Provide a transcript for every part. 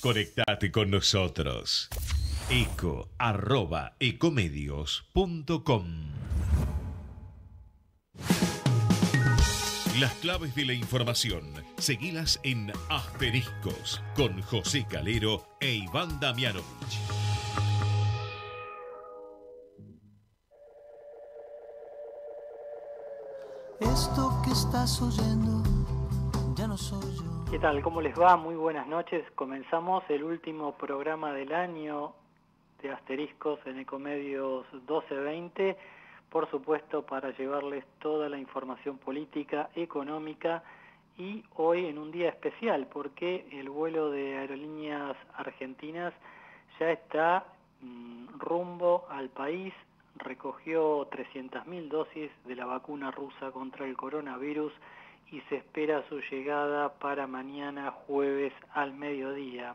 Conectate con nosotros. eco@ecomedios.com. Las claves de la información, seguilas en Asteriscos, con José Calero e Iván Damianovich. Esto que estás oyendo ya no soy yo. ¿Qué tal? ¿Cómo les va? Muy buenas noches. Comenzamos el último programa del año de Asteriscos en Ecomedios 1220, por supuesto para llevarles toda la información política, económica y hoy en un día especial porque el vuelo de Aerolíneas Argentinas ya está rumbo al país, recogió 300.000 dosis de la vacuna rusa contra el coronavirus y se espera su llegada para mañana jueves al mediodía.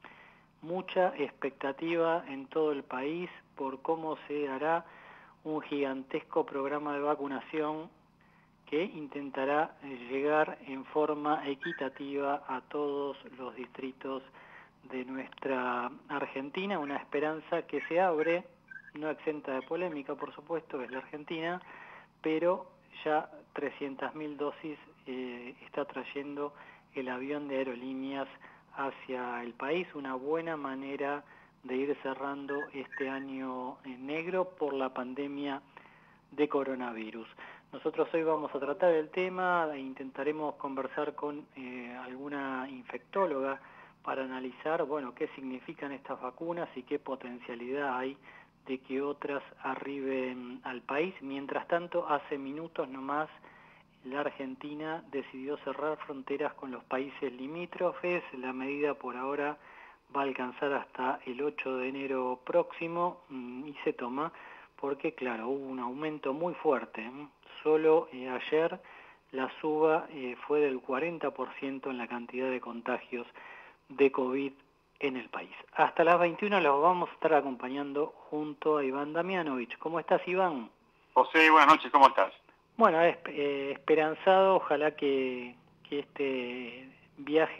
Mucha expectativa en todo el país por cómo se hará un gigantesco programa de vacunación que intentará llegar en forma equitativa a todos los distritos de nuestra Argentina, una esperanza que se abre, no exenta de polémica por supuesto, es la Argentina, pero ya 300.000 dosis está trayendo el avión de Aerolíneas hacia el país, una buena manera de ir cerrando este año negro por la pandemia de coronavirus. Nosotros hoy vamos a tratar el tema e intentaremos conversar con alguna infectóloga para analizar, bueno, qué significan estas vacunas y qué potencialidad hay de que otras arriben al país. Mientras tanto, hace minutos nomás, la Argentina decidió cerrar fronteras con los países limítrofes. La medida por ahora va a alcanzar hasta el 8 de enero próximo y se toma porque, claro, hubo un aumento muy fuerte. Solo ayer la suba fue del 40% en la cantidad de contagios de COVID en el país. Hasta las 21 los vamos a estar acompañando junto a Iván Damianovich. ¿Cómo estás, Iván? José, buenas noches, ¿cómo estás? Bueno, esperanzado, ojalá que este viaje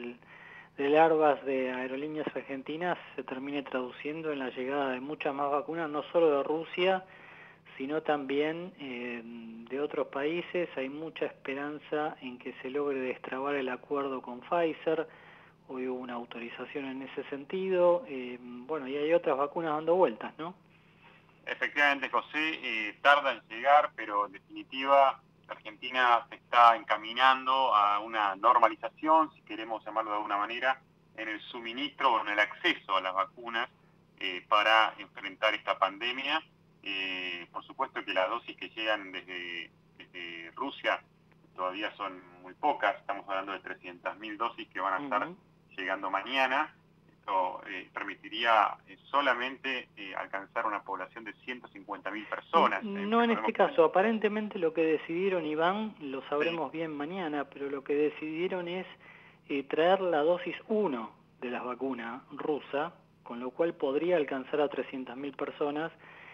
del Airbus de Aerolíneas Argentinas se termine traduciendo en la llegada de muchas más vacunas, no solo de Rusia, sino también de otros países. Hay mucha esperanza en que se logre destrabar el acuerdo con Pfizer. Hoy hubo una autorización en ese sentido. Bueno, y hay otras vacunas dando vueltas, ¿no? Efectivamente, José, tarda en llegar, pero en definitiva Argentina se está encaminando a una normalización, si queremos llamarlo de alguna manera, en el suministro o en el acceso a las vacunas para enfrentar esta pandemia. Por supuesto que las dosis que llegan desde Rusia todavía son muy pocas, estamos hablando de 300.000 dosis que van a estar llegando mañana. Esto permitiría solamente alcanzar una población de 150.000 personas. No en este caso, aparentemente lo que decidieron, Iván, lo sabremos bien mañana, pero lo que decidieron es traer la dosis 1 de la vacuna rusa, con lo cual podría alcanzar a 300.000 personas,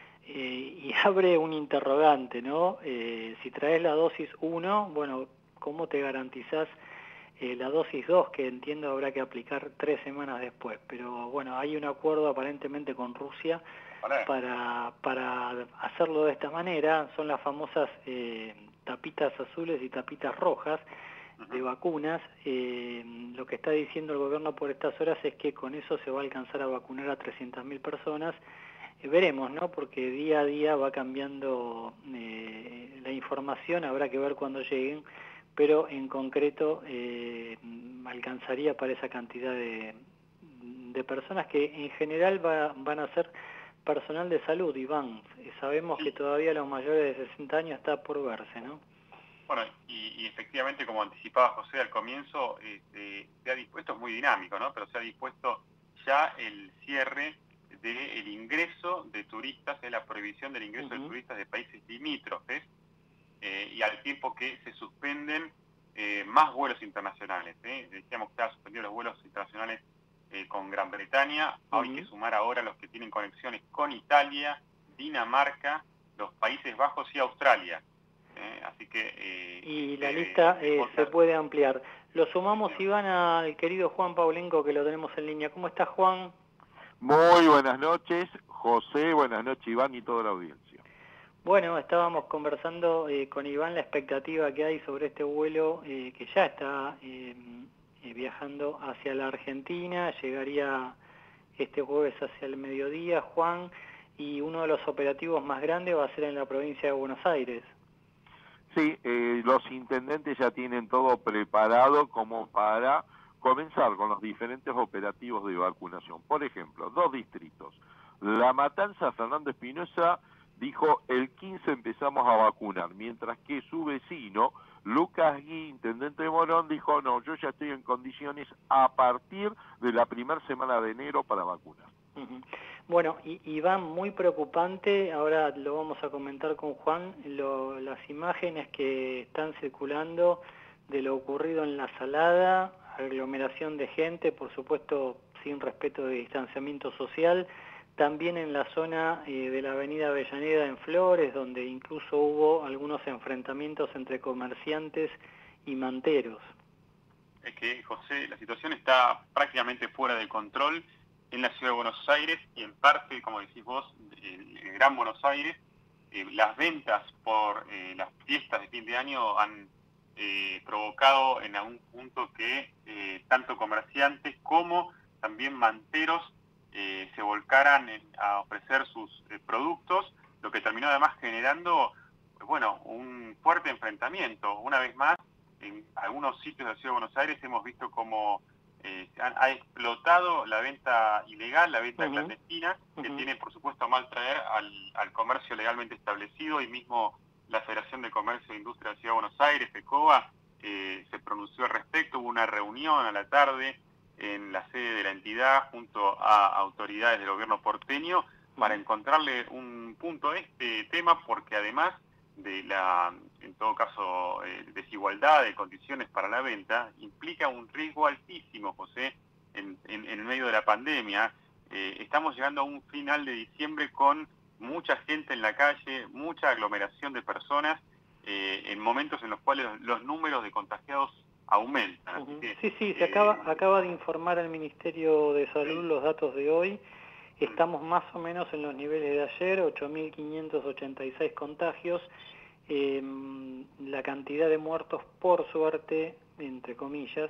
y abre un interrogante, ¿no? Si traes la dosis 1, bueno, ¿cómo te garantizás la dosis 2, que entiendo habrá que aplicar 3 semanas después? Pero bueno, hay un acuerdo aparentemente con Rusia para hacerlo de esta manera. Son las famosas tapitas azules y tapitas rojas de vacunas. Lo que está diciendo el gobierno por estas horas es que con eso se va a alcanzar a vacunar a 300.000 personas. Veremos, ¿no? Porque día a día va cambiando la información, habrá que ver cuándo lleguen, pero en concreto alcanzaría para esa cantidad de personas que en general van a ser personal de salud, Iván. Sabemos que todavía los mayores de 60 años está por verse, ¿no? Bueno, y efectivamente, como anticipaba José al comienzo, se ha dispuesto, es muy dinámico, ¿no? Pero se ha dispuesto ya el cierre del ingreso de turistas, de la prohibición del ingreso de turistas de países limítrofes, y al tiempo que se suspenden más vuelos internacionales. Decíamos que estaban suspendidos los vuelos internacionales con Gran Bretaña, hay que sumar ahora los que tienen conexiones con Italia, Dinamarca, los Países Bajos y Australia. así que... y la lista se puede ampliar. Lo sumamos, Iván, al querido Juan Paulenco, que lo tenemos en línea. ¿Cómo está, Juan? Muy buenas noches, José, buenas noches, Iván, y toda la audiencia. Bueno, estábamos conversando con Iván la expectativa que hay sobre este vuelo que ya está viajando hacia la Argentina, llegaría este jueves hacia el mediodía, Juan, y uno de los operativos más grandes va a ser en la provincia de Buenos Aires. Sí, los intendentes ya tienen todo preparado como para comenzar con los diferentes operativos de vacunación. Por ejemplo, 2 distritos. La Matanza, Fernando Espinosa, dijo el 15 empezamos a vacunar, mientras que su vecino, Lucas Gui, intendente de Morón, dijo no, yo ya estoy en condiciones a partir de la primera semana de enero para vacunar. Bueno, Iván, muy preocupante, ahora lo vamos a comentar con Juan, las imágenes que están circulando de lo ocurrido en La Salada, aglomeración de gente, por supuesto sin respeto de distanciamiento social, también en la zona de la avenida Avellaneda en Flores, donde incluso hubo algunos enfrentamientos entre comerciantes y manteros. Es que, José, la situación está prácticamente fuera de control en la ciudad de Buenos Aires y en parte, como decís vos, el Gran Buenos Aires. Las ventas por las fiestas de fin de año han provocado en algún punto que tanto comerciantes como también manteros se volcaran a ofrecer sus productos, lo que terminó además generando, bueno, un fuerte enfrentamiento. Una vez más, en algunos sitios de la ciudad de Buenos Aires hemos visto como ha explotado la venta ilegal, la venta clandestina, que tiene por supuesto a mal traer al comercio legalmente establecido, y mismo la Federación de Comercio e Industria de la Ciudad de Buenos Aires, FECOBA, se pronunció al respecto. Hubo una reunión a la tarde en la sede de la entidad junto a autoridades del gobierno porteño para encontrarle un punto a este tema, porque además de la, en todo caso, desigualdad de condiciones para la venta, implica un riesgo altísimo, José, en medio de la pandemia. Estamos llegando a un final de diciembre con mucha gente en la calle, mucha aglomeración de personas, en momentos en los cuales los números de contagiados aumentan. Así que, sí, se acaba de informar al Ministerio de Salud los datos de hoy. Estamos más o menos en los niveles de ayer, 8.586 contagios. La cantidad de muertos, por suerte, entre comillas,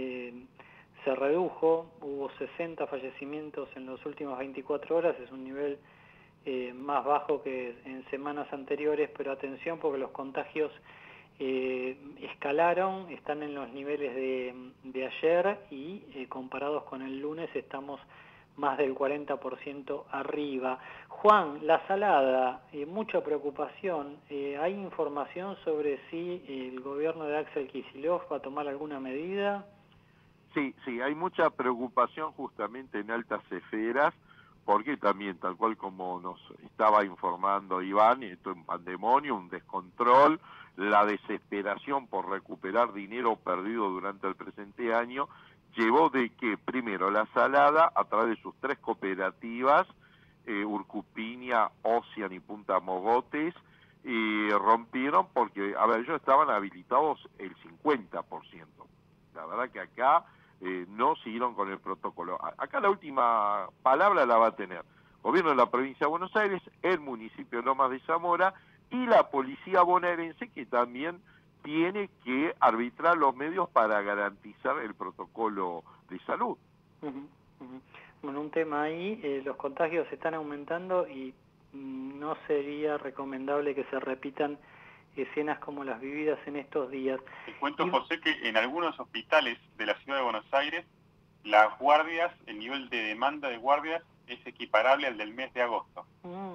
se redujo. Hubo 60 fallecimientos en las últimas 24 horas, es un nivel más bajo que en semanas anteriores, pero atención porque los contagios escalaron, están en los niveles de ayer y comparados con el lunes estamos más del 40% arriba. Juan, La Salada, mucha preocupación. ¿Hay información sobre si el gobierno de Axel Kicillof va a tomar alguna medida? Sí, hay mucha preocupación justamente en altas esferas, porque también, tal cual como nos estaba informando Iván, esto es un pandemonio, un descontrol, la desesperación por recuperar dinero perdido durante el presente año, llevó de que, primero, La Salada, a través de sus 3 cooperativas, Urcupiña, Ocean y Punta Mogotes, rompieron porque, a ver, ellos estaban habilitados el 50%. La verdad que acá no siguieron con el protocolo. Acá la última palabra la va a tener el gobierno de la provincia de Buenos Aires, el municipio de Lomas de Zamora y la policía bonaerense, que también tiene que arbitrar los medios para garantizar el protocolo de salud. Bueno, un tema ahí, los contagios están aumentando y no sería recomendable que se repitan escenas como las vividas en estos días. Te cuento, José, que en algunos hospitales de la ciudad de Buenos Aires, las guardias, el nivel de demanda de guardias es equiparable al del mes de agosto.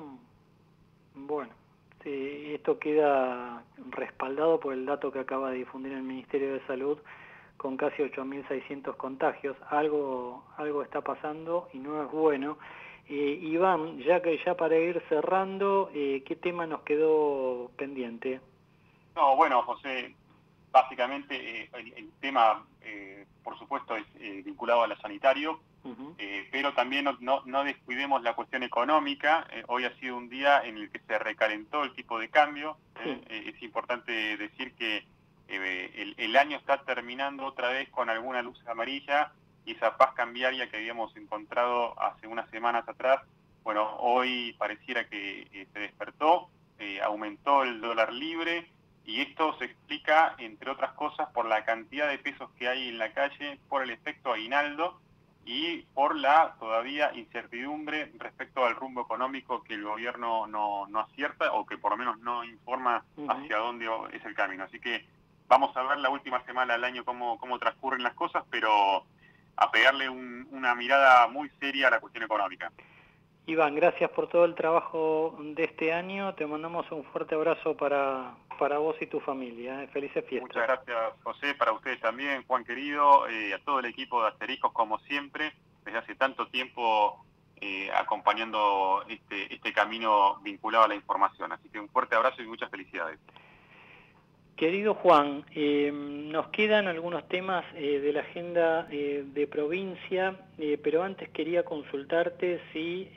Bueno. Sí, esto queda respaldado por el dato que acaba de difundir el Ministerio de Salud, con casi 8.600 contagios. Algo está pasando y no es bueno. Iván, ya para ir cerrando, ¿qué tema nos quedó pendiente? No, bueno, José, básicamente el tema, por supuesto, es vinculado a lo sanitario. pero también no descuidemos la cuestión económica. Hoy ha sido un día en el que se recalentó el tipo de cambio. Es importante decir que el año está terminando otra vez con alguna luz amarilla, y esa paz cambiaria que habíamos encontrado hace unas semanas atrás, bueno, hoy pareciera que se despertó, aumentó el dólar libre, y esto se explica, entre otras cosas, por la cantidad de pesos que hay en la calle, por el efecto aguinaldo y por la todavía incertidumbre respecto al rumbo económico que el gobierno no acierta, o que por lo menos no informa hacia dónde es el camino. Así que vamos a ver la última semana del año cómo transcurren las cosas, pero a pegarle una mirada muy seria a la cuestión económica. Iván, gracias por todo el trabajo de este año. Te mandamos un fuerte abrazo para vos y tu familia. Felices fiestas. Muchas gracias, José, para ustedes también, Juan querido, a todo el equipo de Asteriscos, como siempre, desde hace tanto tiempo acompañando este camino vinculado a la información. Así que un fuerte abrazo y muchas felicidades. Querido Juan, nos quedan algunos temas de la agenda de provincia, pero antes quería consultarte si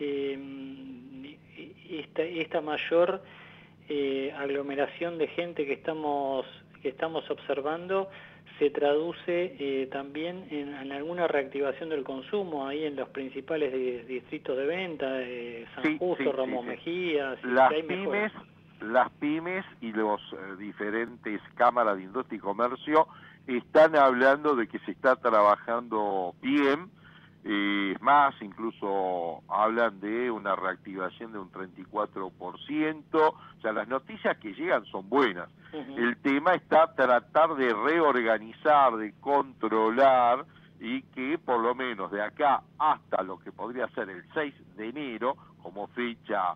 esta mayor aglomeración de gente que estamos observando se traduce también en alguna reactivación del consumo ahí en los principales distritos de venta, San Justo, Ramos Mejía, si hay mejores. Las pymes y los diferentes cámaras de industria y comercio están hablando de que se está trabajando bien, es más, incluso hablan de una reactivación de un 34%, o sea, las noticias que llegan son buenas. El tema está tratar de reorganizar, de controlar, y que por lo menos de acá hasta lo que podría ser el 6 de enero, como fecha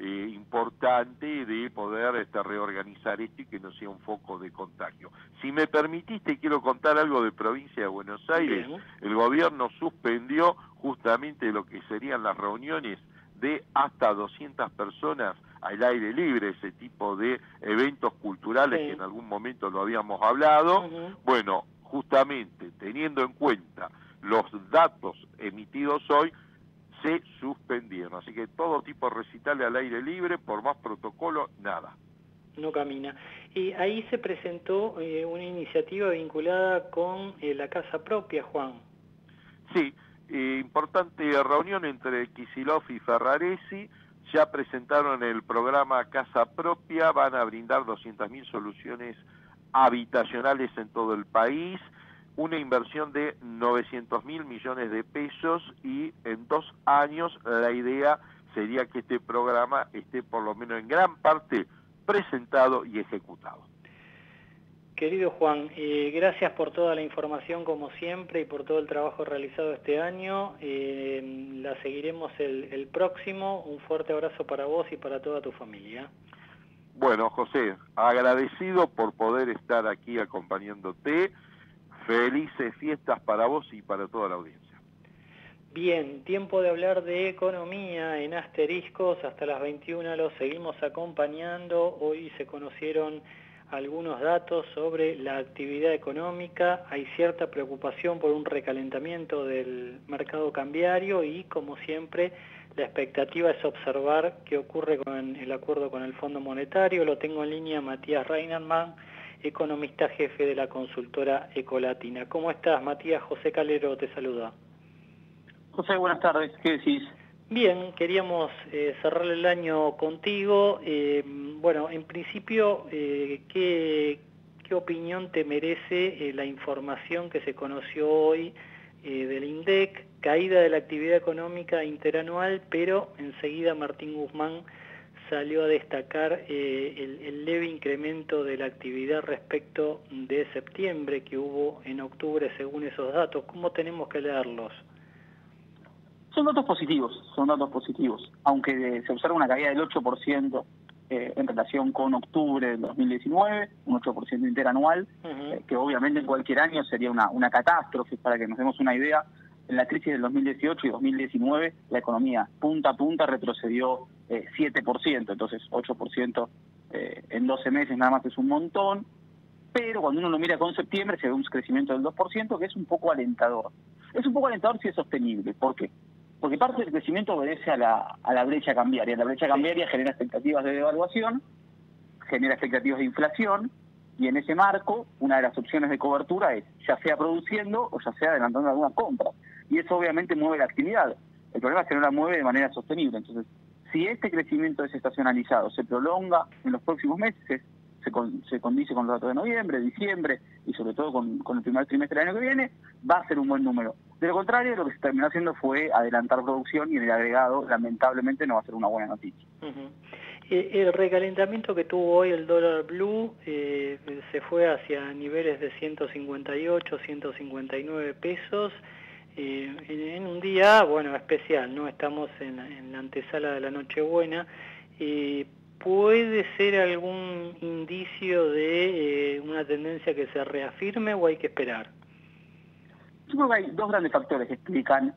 importante de poder reorganizar esto y que no sea un foco de contagio. Si me permitiste, quiero contar algo de provincia de Buenos Aires. Bien. El gobierno suspendió justamente lo que serían las reuniones de hasta 200 personas al aire libre, ese tipo de eventos culturales que en algún momento lo habíamos hablado. Bueno, justamente teniendo en cuenta los datos emitidos hoy, se suspendieron, así que todo tipo de recitales al aire libre, por más protocolo, nada. No camina. Y ahí se presentó una iniciativa vinculada con la casa propia, Juan. Sí, importante reunión entre Kicillof y Ferraresi, ya presentaron el programa Casa Propia, van a brindar 200.000 soluciones habitacionales en todo el país, una inversión de 900.000 millones de pesos, y en 2 años la idea sería que este programa esté por lo menos en gran parte presentado y ejecutado. Querido Juan, gracias por toda la información como siempre y por todo el trabajo realizado este año. La seguiremos el próximo. Un fuerte abrazo para vos y para toda tu familia. Bueno, José, agradecido por poder estar aquí acompañándote. Felices fiestas para vos y para toda la audiencia. Bien, tiempo de hablar de economía en Asteriscos. Hasta las 21 los seguimos acompañando. Hoy se conocieron algunos datos sobre la actividad económica. Hay cierta preocupación por un recalentamiento del mercado cambiario y, como siempre, la expectativa es observar qué ocurre con el acuerdo con el Fondo Monetario. Lo tengo en línea Matías Reinerman, economista jefe de la consultora Ecolatina. ¿Cómo estás, Matías? José Calero te saluda. José, buenas tardes. ¿Qué decís? Bien, queríamos cerrar el año contigo. Bueno, en principio, ¿qué opinión te merece la información que se conoció hoy del INDEC? Caída de la actividad económica interanual, pero enseguida Martín Guzmán salió a destacar el leve incremento de la actividad respecto de septiembre que hubo en octubre según esos datos. ¿Cómo tenemos que leerlos? Son datos positivos, aunque se observa una caída del 8% en relación con octubre del 2019, un 8% interanual, que obviamente en cualquier año sería una catástrofe. Para que nos demos una idea, en la crisis del 2018 y 2019 la economía punta a punta retrocedió 7%, entonces 8% en 12 meses nada más es un montón, pero cuando uno lo mira con septiembre se ve un crecimiento del 2%, que es un poco alentador. Es un poco alentador si es sostenible. ¿Por qué? Porque parte del crecimiento obedece a la brecha cambiaria. La brecha cambiaria genera expectativas de devaluación, genera expectativas de inflación, y en ese marco, una de las opciones de cobertura es ya sea produciendo o ya sea adelantando alguna compra. Y eso obviamente mueve la actividad. El problema es que no la mueve de manera sostenible. Entonces, si este crecimiento desestacionalizado se prolonga en los próximos meses, se condice con los datos de noviembre, diciembre y sobre todo con el primer trimestre del año que viene, va a ser un buen número. De lo contrario, lo que se terminó haciendo fue adelantar producción y en el agregado, lamentablemente, no va a ser una buena noticia. El recalentamiento que tuvo hoy el dólar blue se fue hacia niveles de 158, 159 pesos en un día, bueno, especial, ¿no? Estamos en la antesala de la Nochebuena. ¿Puede ser algún indicio de una tendencia que se reafirme o hay que esperar? Yo creo que hay dos grandes factores que explican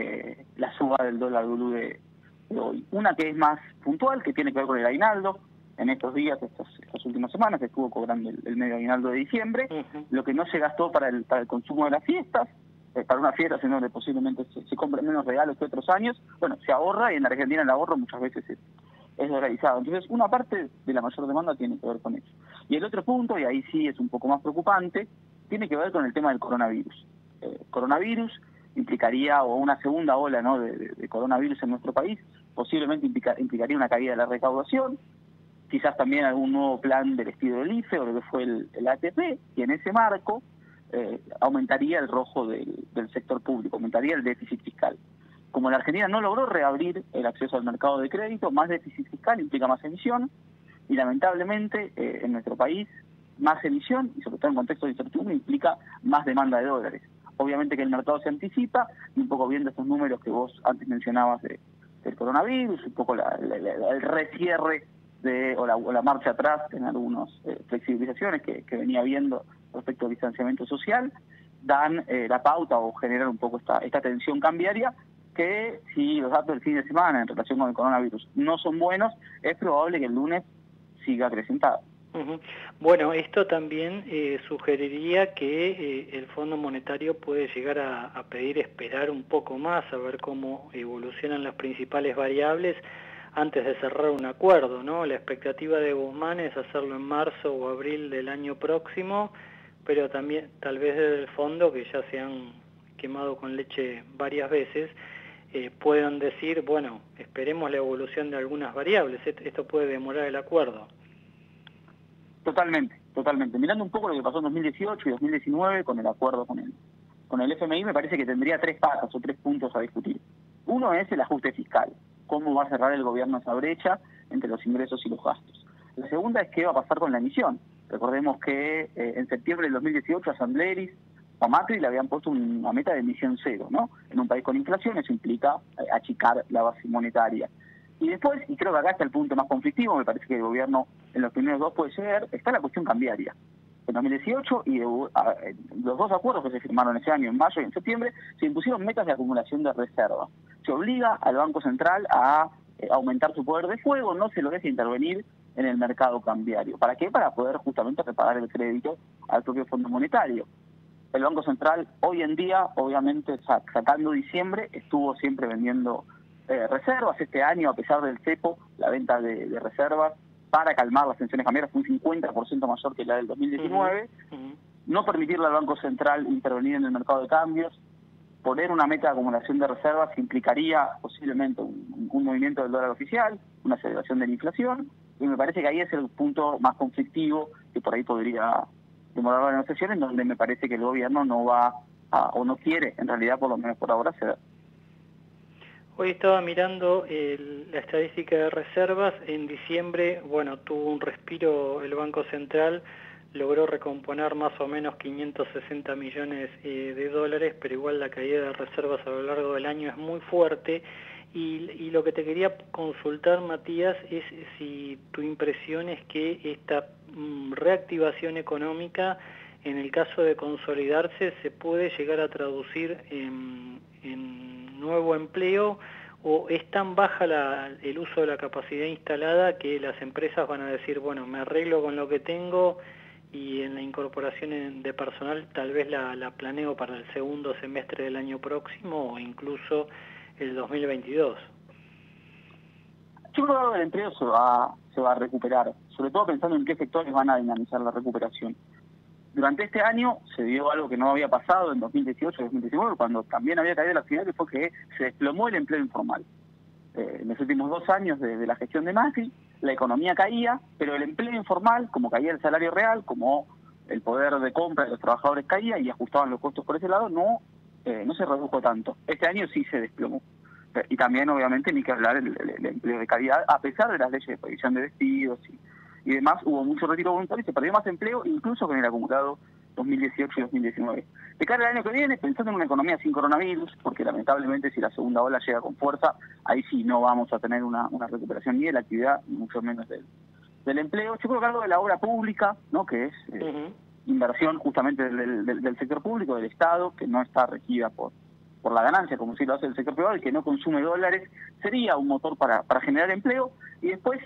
la suba del dólar blue de hoy. Una que es más puntual, que tiene que ver con el aguinaldo. En estos días, estas últimas semanas, se estuvo cobrando el medio aguinaldo de diciembre, lo que no se gastó para el consumo de las fiestas, para una fiesta en donde posiblemente se compren menos regalos que otros años, bueno, se ahorra, y en Argentina el ahorro muchas veces es realizado. Entonces, una parte de la mayor demanda tiene que ver con eso. Y el otro punto, y ahí sí es un poco más preocupante, tiene que ver con el tema del coronavirus. Coronavirus implicaría, o una segunda ola, ¿no?, de coronavirus en nuestro país, posiblemente implicaría una caída de la recaudación, quizás también algún nuevo plan del estilo del IFE o lo que fue el ATP, y en ese marco aumentaría el rojo del sector público, aumentaría el déficit fiscal. Como la Argentina no logró reabrir el acceso al mercado de crédito, más déficit fiscal implica más emisión, y lamentablemente en nuestro país más emisión, y sobre todo en contexto de incertidumbre, implica más demanda de dólares. Obviamente que el mercado se anticipa, y un poco viendo estos números que vos antes mencionabas del coronavirus, un poco el recierre o la marcha atrás en algunas flexibilizaciones que venía viendo respecto al distanciamiento social, dan la pauta o generan un poco esta tensión cambiaria, que si los datos del fin de semana en relación con el coronavirus no son buenos, es probable que el lunes siga acrecentado. Bueno, esto también sugeriría que el Fondo Monetario puede llegar a pedir esperar un poco más, a ver cómo evolucionan las principales variables antes de cerrar un acuerdo, ¿no? La expectativa de Guzmán es hacerlo en marzo o abril del año próximo, pero también tal vez desde el fondo, que ya se han quemado con leche varias veces, puedan decir, bueno, esperemos la evolución de algunas variables, esto puede demorar el acuerdo. Totalmente. Mirando un poco lo que pasó en 2018 y 2019 con el acuerdo con el FMI, me parece que tendría tres patas o tres puntos a discutir. Uno es el ajuste fiscal, cómo va a cerrar el gobierno esa brecha entre los ingresos y los gastos. La segunda es qué va a pasar con la emisión. Recordemos que en septiembre del 2018 a Sandleris, a Macri le habían puesto una meta de emisión cero, ¿no? En un país con inflación eso implica achicar la base monetaria. Y después, y creo que acá está el punto más conflictivo, me parece que el gobierno en los primeros dos puede ser, está la cuestión cambiaria. En 2018 y los dos acuerdos que se firmaron ese año, en mayo y en septiembre, se impusieron metas de acumulación de reservas. Se obliga al Banco Central a aumentar su poder de fuego, no se lo deja intervenir en el mercado cambiario. ¿Para qué? Para poder justamente repagar el crédito al propio Fondo Monetario. El Banco Central hoy en día, obviamente sacando diciembre, estuvo siempre vendiendo reservas. Este año, a pesar del cepo, la venta de reservas para calmar las tensiones cambiarias fue un 50% mayor que la del 2019. No permitirle al Banco Central intervenir en el mercado de cambios, poner una meta de acumulación de reservas implicaría posiblemente un movimiento del dólar oficial, una aceleración de la inflación, y me parece que ahí es el punto más conflictivo que por ahí podría demorar la negociación, en donde me parece que el gobierno no va o no quiere, en realidad por lo menos por ahora, ceder. Hoy estaba mirando la estadística de reservas. En diciembre, bueno, tuvo un respiro el Banco Central, logró recomponer más o menos 560 millones de dólares, pero igual la caída de reservas a lo largo del año es muy fuerte. Y lo que te quería consultar, Matías, es si tu impresión es que esta reactivación económica, en el caso de consolidarse, se puede llegar a traducir en nuevo empleo, o es tan baja el uso de la capacidad instalada que las empresas van a decir, bueno, me arreglo con lo que tengo y en la incorporación de personal tal vez la planeo para el segundo semestre del año próximo o incluso el 2022. Yo creo que el empleo se va a recuperar, sobre todo pensando en qué sectores van a dinamizar la recuperación. Durante este año se dio algo que no había pasado en 2018-2019, cuando también había caído la actividad, que fue que se desplomó el empleo informal. En los últimos 2 años de la gestión de Macri, la economía caía, pero el empleo informal, como caía el salario real, como el poder de compra de los trabajadores caía y ajustaban los costos por ese lado, no se redujo tanto. Este año sí se desplomó. Y también, obviamente, ni que hablar el empleo de calidad, a pesar de las leyes de prohibición de despidos y demás, hubo mucho retiro voluntario y se perdió más empleo, incluso con el acumulado 2018 y 2019. De cara al año que viene, pensando en una economía sin coronavirus, porque lamentablemente si la segunda ola llega con fuerza, ahí sí no vamos a tener una recuperación ni de la actividad, ni mucho menos del empleo. Yo creo que algo de la obra pública, ¿no?, que es inversión justamente del sector público, del Estado, que no está regida por la ganancia, como si lo hace el sector privado, y que no consume dólares, sería un motor para generar empleo. Y después,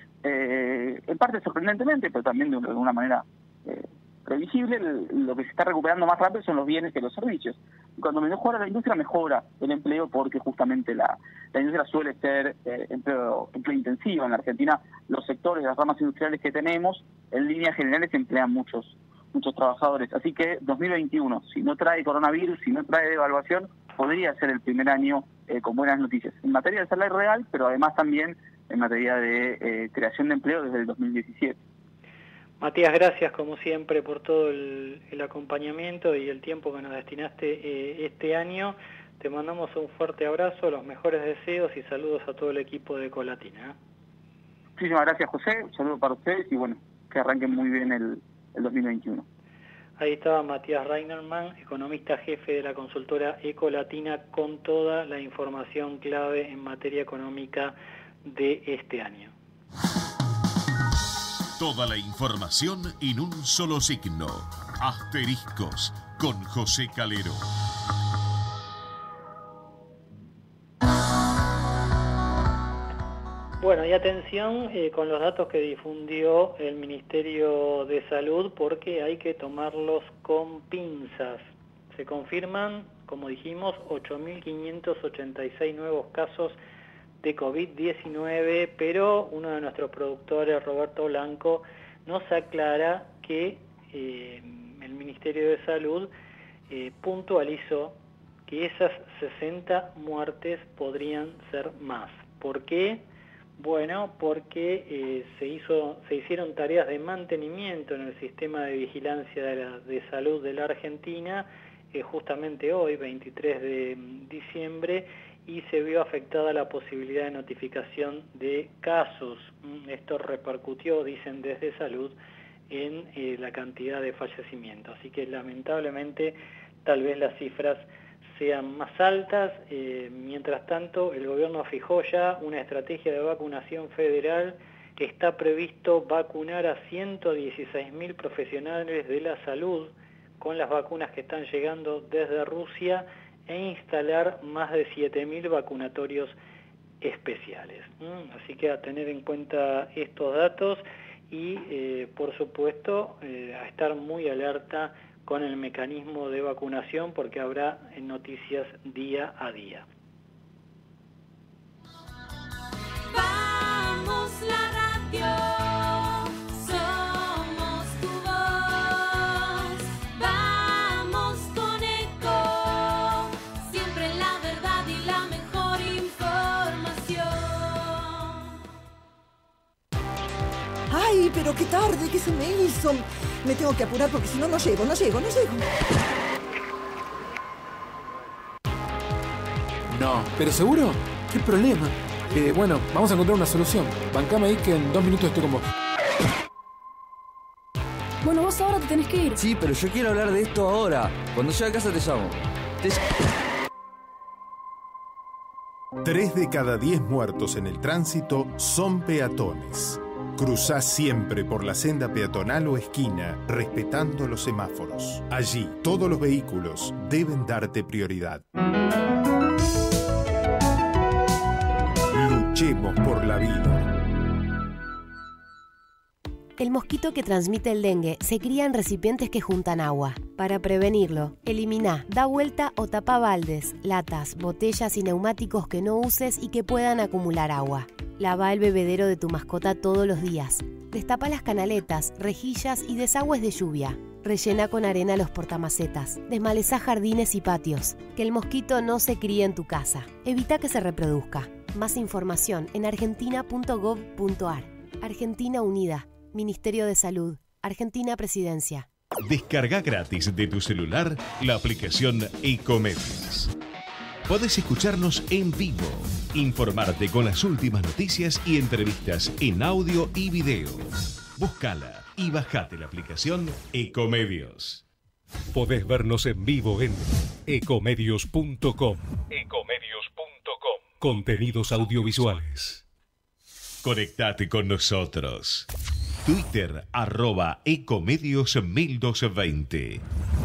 en parte sorprendentemente, pero también de una manera previsible, lo que se está recuperando más rápido son los bienes que los servicios. Y cuando mejora la industria, mejora el empleo, porque justamente la industria suele ser empleo intensivo. En la Argentina, los sectores, las ramas industriales que tenemos, en líneas generales emplean muchos trabajadores. Así que 2021, si no trae coronavirus, si no trae devaluación, podría ser el primer año con buenas noticias en materia de salario real, pero además también en materia de creación de empleo desde el 2017. Matías, gracias como siempre por todo el acompañamiento y el tiempo que nos destinaste este año. Te mandamos un fuerte abrazo, los mejores deseos y saludos a todo el equipo de Ecolatina. Muchísimas gracias, José. Un saludo para ustedes y bueno, que arranquen muy bien el 2021. Ahí estaba Matías Reinerman, economista jefe de la consultora Ecolatina, con toda la información clave en materia económica de este año. Toda la información en un solo signo. Asteriscos con José Calero. Bueno, y atención con los datos que difundió el Ministerio de Salud, porque hay que tomarlos con pinzas. Se confirman, como dijimos, 8.586 nuevos casos de COVID-19, pero uno de nuestros productores, Roberto Blanco, nos aclara que el Ministerio de Salud puntualizó que esas 60 muertes podrían ser más. ¿Por qué? Bueno, porque se hicieron tareas de mantenimiento en el sistema de vigilancia de salud de la Argentina, justamente hoy, 23 de diciembre, y se vio afectada la posibilidad de notificación de casos. Esto repercutió, dicen desde Salud, en la cantidad de fallecimientos. Así que lamentablemente tal vez las cifras sean más altas. Mientras tanto, el gobierno fijó ya una estrategia de vacunación federal que está previsto vacunar a 116.000 profesionales de la salud con las vacunas que están llegando desde Rusia e instalar más de 7.000 vacunatorios especiales. Así que a tener en cuenta estos datos y, por supuesto, a estar muy alerta con el mecanismo de vacunación, porque habrá noticias día a día. Vamos la radio, somos tu voz. Vamos con Eco, siempre la verdad y la mejor información. ¡Ay, pero qué tarde que se me hizo! Me tengo que apurar porque si no, no llego. No, ¿pero seguro? ¿Qué problema? Bueno, vamos a encontrar una solución. Bancame ahí que en 2 minutos estoy con vos. Bueno, vos ahora te tenés que ir. Sí, pero yo quiero hablar de esto ahora. Cuando llegue a casa te llamo. 3 de cada 10 muertos en el tránsito son peatones. Cruzá siempre por la senda peatonal o esquina, respetando los semáforos. Allí, todos los vehículos deben darte prioridad. Luchemos por la vida. El mosquito que transmite el dengue se cría en recipientes que juntan agua. Para prevenirlo, elimina, da vuelta o tapa baldes, latas, botellas y neumáticos que no uses y que puedan acumular agua. Lava el bebedero de tu mascota todos los días. Destapa las canaletas, rejillas y desagües de lluvia. Rellena con arena los portamacetas. Desmalezá jardines y patios. Que el mosquito no se críe en tu casa. Evita que se reproduzca. Más información en argentina.gov.ar. Argentina Unida. Ministerio de Salud. Argentina Presidencia. Descarga gratis de tu celular la aplicación Ecomedios. Podés escucharnos en vivo, informarte con las últimas noticias y entrevistas en audio y video. Búscala y bajate la aplicación Ecomedios. Podés vernos en vivo en ecomedios.com. Contenidos audiovisuales. Conectate con nosotros. Twitter @ecomedios1220.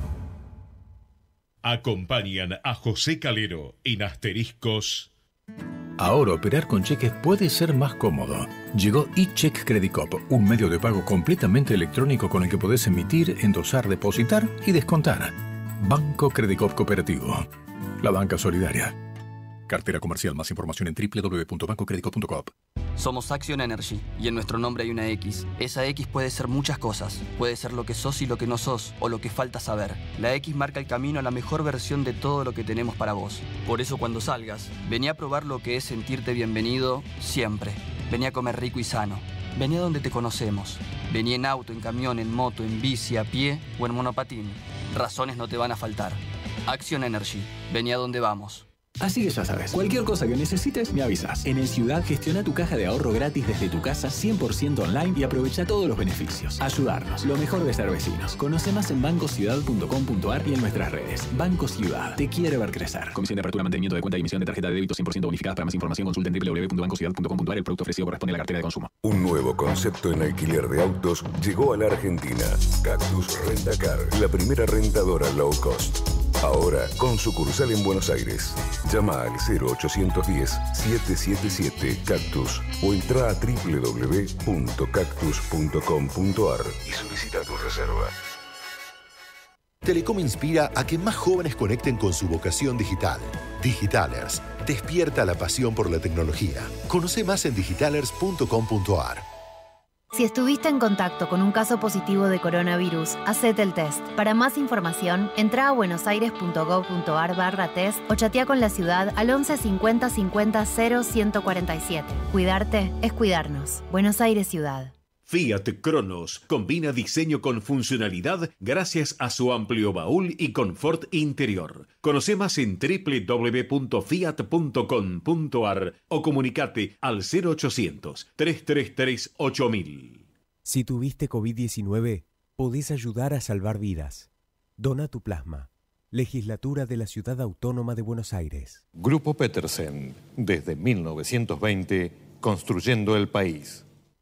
Acompañan a José Calero en Asteriscos. Ahora operar con cheques puede ser más cómodo. Llegó eCheck Credit Cop, un medio de pago completamente electrónico con el que podés emitir, endosar, depositar y descontar. Banco Credit Cop Cooperativo. La banca solidaria. Cartera comercial. Más información en www.bancocreditcop.com. Somos Action Energy y en nuestro nombre hay una X. Esa X puede ser muchas cosas. Puede ser lo que sos y lo que no sos, o lo que falta saber. La X marca el camino a la mejor versión de todo lo que tenemos para vos. Por eso cuando salgas, vení a probar lo que es sentirte bienvenido siempre. Vení a comer rico y sano. Vení a donde te conocemos. Vení en auto, en camión, en moto, en bici, a pie o en monopatín. Razones no te van a faltar. Action Energy. Vení a donde vamos. Así que ya sabes, cualquier cosa que necesites, me avisas. En el Ciudad, gestiona tu caja de ahorro gratis desde tu casa 100% online y aprovecha todos los beneficios. Ayudarnos, lo mejor de ser vecinos. Conoce más en bancociudad.com.ar y en nuestras redes. Banco Ciudad, te quiere ver crecer. Comisión de apertura, mantenimiento de cuenta y emisión de tarjeta de débito 100% bonificada. Para más información, consulta en www.bancociudad.com.ar. El producto ofrecido corresponde a la cartera de consumo. Un nuevo concepto en alquiler de autos llegó a la Argentina. Cactus Rentacar, la primera rentadora low cost. Ahora, con sucursal en Buenos Aires. Llama al 0810-777-CACTUS o entra a www.cactus.com.ar y solicita tu reserva. Telecom inspira a que más jóvenes conecten con su vocación digital. Digitalers, despierta la pasión por la tecnología. Conoce más en digitalers.com.ar. Si estuviste en contacto con un caso positivo de coronavirus, hacete el test. Para más información, entra a buenosaires.gov.ar/test o chatea con la ciudad al 11 50 50 0 147. Cuidarte es cuidarnos. Buenos Aires Ciudad. Fiat Cronos combina diseño con funcionalidad gracias a su amplio baúl y confort interior. Conoce más en www.fiat.com.ar o comunicate al 0800-333-8000. Si tuviste COVID-19, podés ayudar a salvar vidas. Dona tu plasma. Legislatura de la Ciudad Autónoma de Buenos Aires. Grupo Petersen, desde 1920, construyendo el país.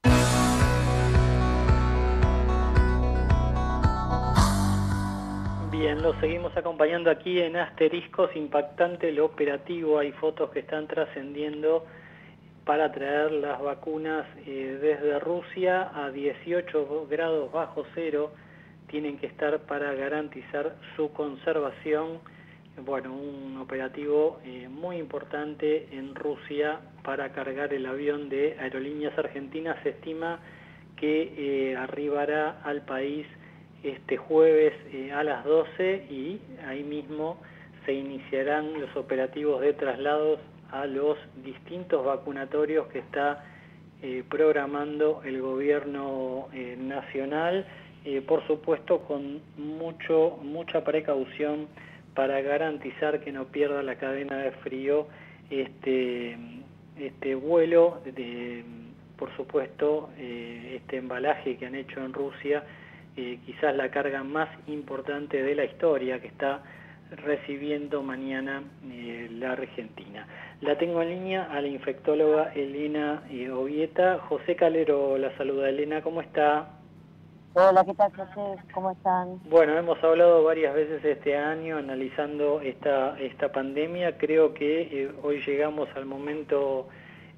Bien, lo seguimos acompañando aquí en Asteriscos. Impactante el operativo. Hay fotos que están trascendiendo para traer las vacunas desde Rusia a 18 grados bajo cero. Tienen que estar para garantizar su conservación. Bueno, un operativo muy importante en Rusia para cargar el avión de Aerolíneas Argentinas. Se estima que arribará al país este jueves a las 12 y ahí mismo se iniciarán los operativos de traslados a los distintos vacunatorios que está programando el gobierno nacional, por supuesto con mucha precaución para garantizar que no pierda la cadena de frío este vuelo, por supuesto este embalaje que han hecho en Rusia, quizás la carga más importante de la historia que está recibiendo mañana la Argentina. La tengo en línea a la infectóloga Elena Ovieta. José Calero la saluda. Elena, ¿cómo está? Hola, ¿qué tal, José? ¿Cómo están? Bueno, hemos hablado varias veces este año analizando esta pandemia. Creo que hoy llegamos al momento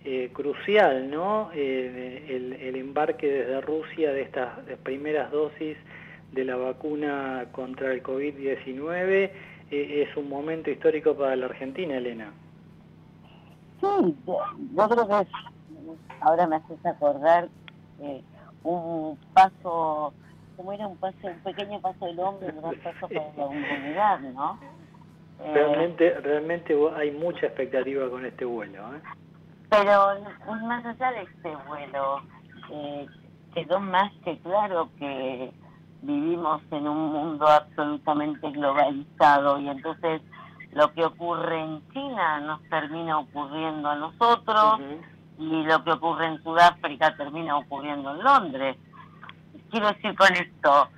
crucial, ¿no? El embarque desde Rusia de estas primeras dosis de la vacuna contra el COVID-19 es un momento histórico para la Argentina, Elena. Sí, yo creo que ahora me haces acordar un paso, como era un pequeño paso del hombre, un gran paso para la humanidad, ¿no? Realmente hay mucha expectativa con este vuelo, ¿eh? Pero más allá de este vuelo, quedó más que claro que vivimos en un mundo absolutamente globalizado y entonces lo que ocurre en China nos termina ocurriendo a nosotros y lo que ocurre en Sudáfrica termina ocurriendo en Londres. Quiero decir con esto,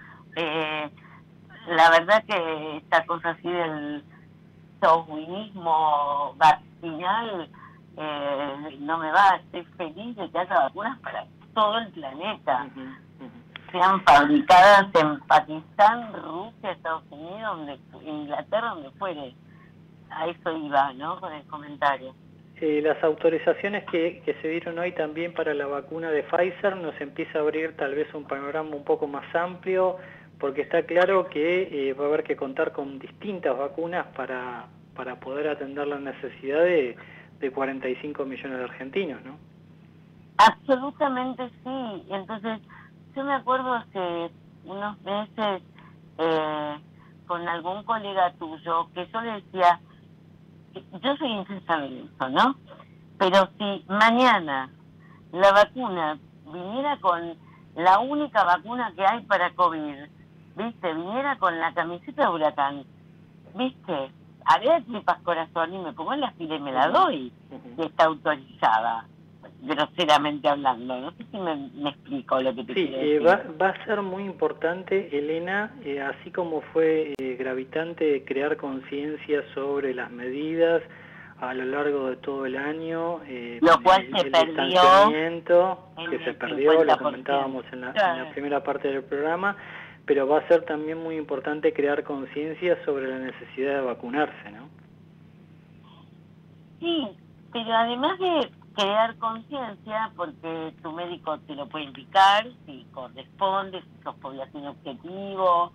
la verdad que esta cosa así del chauvinismo vaccinal no me va. Estoy feliz de que haya vacunas para todo el planeta. Sean fabricadas en Pakistán, Rusia, Estados Unidos, Inglaterra, donde fuere. A eso iba, ¿no? Con el comentario. Las autorizaciones que se dieron hoy también para la vacuna de Pfizer nos empieza a abrir tal vez un panorama un poco más amplio, porque está claro que va a haber que contar con distintas vacunas para poder atender la necesidad de 45 millones de argentinos, ¿no? Absolutamente sí. Entonces, yo me acuerdo hace unos meses con algún colega tuyo que yo le decía, yo soy incensable en eso, ¿no? Pero si mañana la vacuna viniera con la única vacuna que hay para COVID, ¿viste? Viniera con la camiseta de Huracán, ¿viste? Había tripas corazón y me pongo en la fila y me la doy, que está autorizada, groseramente hablando. No sé si me explico lo que te quiero decir. Va a ser muy importante, Elena, así como fue gravitante crear conciencia sobre las medidas a lo largo de todo el año, lo cual se perdió, que se perdió, lo comentábamos en la primera parte del programa, pero va a ser también muy importante crear conciencia sobre la necesidad de vacunarse, ¿no? Sí, pero además de crear conciencia, porque tu médico te lo puede indicar, si corresponde, si sos población objetivo,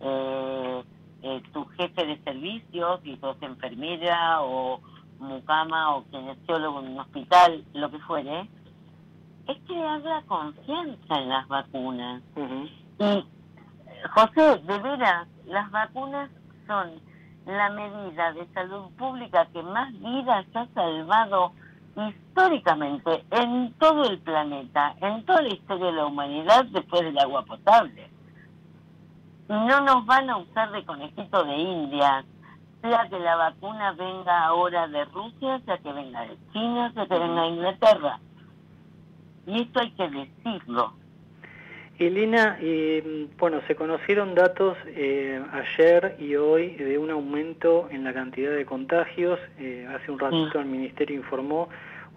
tu jefe de servicios, si sos enfermera o mucama o kinesiólogo en un hospital, lo que fuere, es crear la confianza en las vacunas. Y, José, de veras, las vacunas son la medida de salud pública que más vidas ha salvado históricamente en todo el planeta, en toda la historia de la humanidad después del agua potable. No nos van a usar de conejito de India, sea que la vacuna venga ahora de Rusia, sea que venga de China, sea que venga de Inglaterra. Y esto hay que decirlo. Elena, bueno, se conocieron datos ayer y hoy de un aumento en la cantidad de contagios. Hace un ratito el Ministerio informó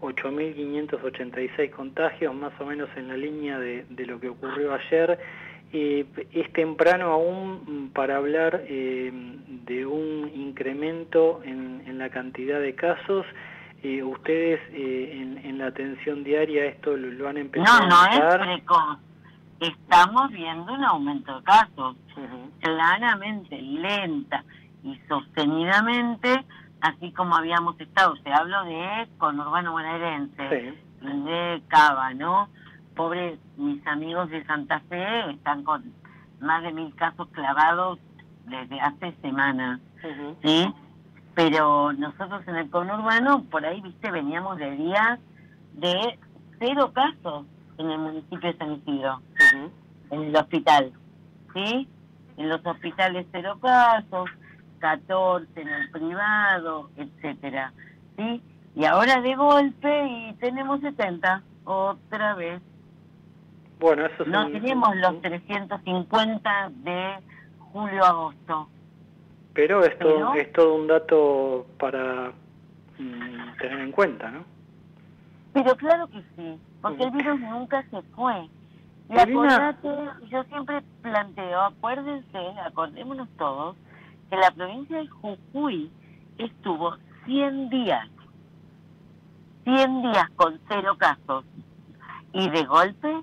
8.586 contagios, más o menos en la línea de lo que ocurrió ayer. Es temprano aún para hablar de un incremento en la cantidad de casos. ¿Ustedes en la atención diaria esto lo han empezado a notar? No es precoz. Estamos viendo un aumento de casos, claramente, lenta y sostenidamente, así como habíamos estado. Se hablo de conurbano bonaerense, de Cava, ¿no? Pobres mis amigos de Santa Fe están con más de 1.000 casos clavados desde hace semanas, ¿sí? Pero nosotros en el conurbano, por ahí, viste, veníamos de días de 0 casos en el municipio de San Isidro, en el hospital, ¿sí? En los hospitales 0 casos, 14 en el privado, etcétera, ¿sí? Y ahora de golpe y tenemos 70, otra vez. Bueno, eso no tenemos los 350 de julio-agosto. Pero es todo un dato para tener en cuenta, ¿no? Pero claro que sí, porque el virus nunca se fue. Y acordate, yo siempre planteo, acordémonos todos, que la provincia de Jujuy estuvo 100 días 100 días con 0 casos y de golpe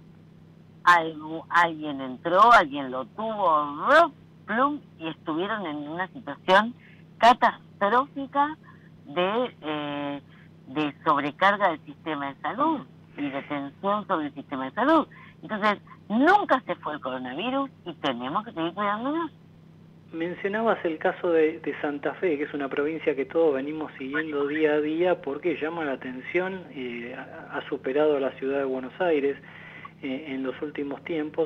alguien entró, alguien lo tuvo, plum, y estuvieron en una situación catastrófica de sobrecarga del sistema de salud y de tensión sobre el sistema de salud. Entonces, nunca se fue el coronavirus y tenemos que seguir cuidándonos. Mencionabas el caso de Santa Fe, que es una provincia que todos venimos siguiendo día a día porque llama la atención, ha superado a la ciudad de Buenos Aires en los últimos tiempos.